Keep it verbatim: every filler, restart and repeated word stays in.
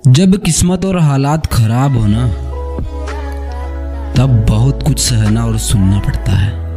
जब किस्मत और हालात खराब हो ना, तब बहुत कुछ सहना और सुनना पड़ता है।